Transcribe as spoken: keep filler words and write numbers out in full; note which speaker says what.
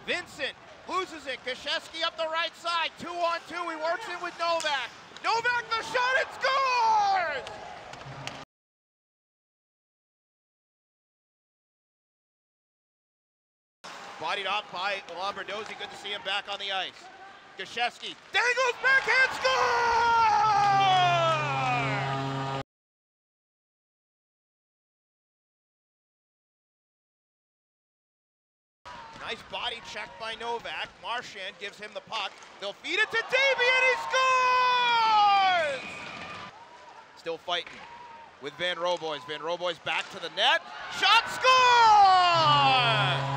Speaker 1: Vincent loses it. Kashesky up the right side. Two on two. He works in with Novak. Novak the shot and scores! Bodied up by Lombardozzi. Good to see him back on the ice. Kashesky dangles backhand score! Nice body check by Novak. Marchand gives him the puck. They'll feed it to Davey and he scores! Still fighting with Van Roboys. Van Roboys back to the net. Shot, score!